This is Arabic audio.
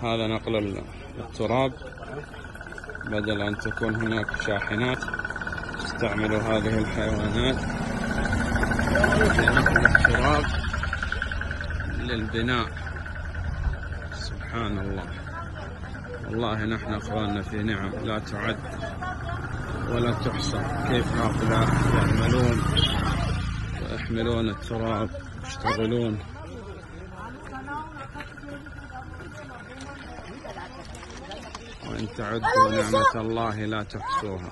هذا نقل التراب، بدل أن تكون هناك شاحنات استعملوا هذه الحيوانات لنقل التراب للبناء. سبحان الله، والله نحن أخواننا في نعم لا تعد ولا تحصى. كيف هؤلاء يعملون ويحملون التراب يشتغلون. وإن تعدوا نعمة الله لا تحصوها.